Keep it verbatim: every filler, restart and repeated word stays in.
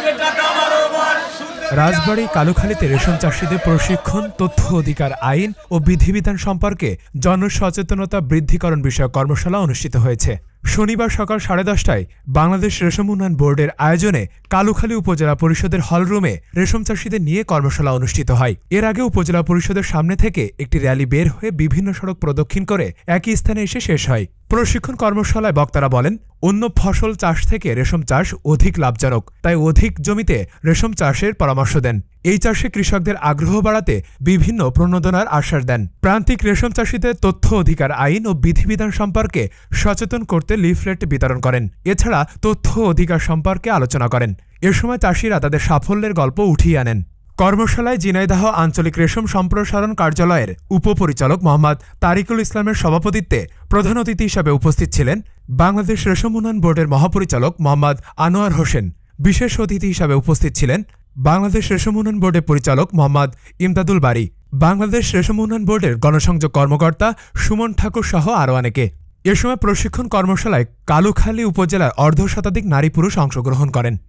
রাজবাড়ী কালুখালীতে রেশম চাষীদের প্রশিক্ষণ, তথ্য অধিকার আইন ও বিধিবিধান সম্পর্কে জনসচেতনতা বৃদ্ধিকরণ বিষয়ক কর্মশালা অনুষ্ঠিত হয়েছে। শনিবার সকাল সাড়ে দশটায় বাংলাদেশ রেশম উন্নয়ন বোর্ডের আয়োজনে কালুখালী উপজেলা পরিষদের হলরুমে রেশম চাষীদের নিয়ে কর্মশালা অনুষ্ঠিত হয়। এর আগে উপজেলা পরিষদের সামনে থেকে একটি র্যালি বের হয়ে বিভিন্ন সড়ক প্রদক্ষিণ করে একই স্থানে এসে শেষ হয়। প্রশিক্ষণ কর্মশালায় বক্তারা বলেন, অন্য ফসল চাষ থেকে রেশম চাষ অধিক লাভজনক, তাই অধিক জমিতে রেশম চাষের পরামর্শ দেন। এই চাষে কৃষকদের আগ্রহ বাড়াতে বিভিন্ন প্রণোদনার আশ্বাস দেন। প্রান্তিক রেশম চাষীদের তথ্য অধিকার আইন ও বিধিবিধান সম্পর্কে সচেতন করতে লিফলেট বিতরণ করেন। এছাড়া তথ্য অধিকার সম্পর্কে আলোচনা করেন। এ সময় চাষীরা তাদের সাফল্যের গল্প উঠিয়ে আনেন। কর্মশালায় ঝিনাইদহ আঞ্চলিক রেশম সম্প্রসারণ কার্যালয়ের উপপরিচালক মোহাম্মদ তারিকুল ইসলামের সভাপতিত্বে প্রধান অতিথি হিসাবে উপস্থিত ছিলেন বাংলাদেশ রেশম উন্নয়ন বোর্ডের মহাপরিচালক মোহাম্মদ আনোয়ার হোসেন। বিশেষ অতিথি হিসাবে উপস্থিত ছিলেন বাংলাদেশ রেশম উন্নয়ন বোর্ডের পরিচালক মোহাম্মদ ইমদাদুল বারী, বাংলাদেশ রেশম উন্নয়ন বোর্ডের গণসংযোগ কর্মকর্তা সুমন ঠাকুর সহ আরও অনেকে। এ সময় প্রশিক্ষণ কর্মশালায় কালুখালী উপজেলার অর্ধশতাধিক নারী পুরুষ অংশগ্রহণ করেন।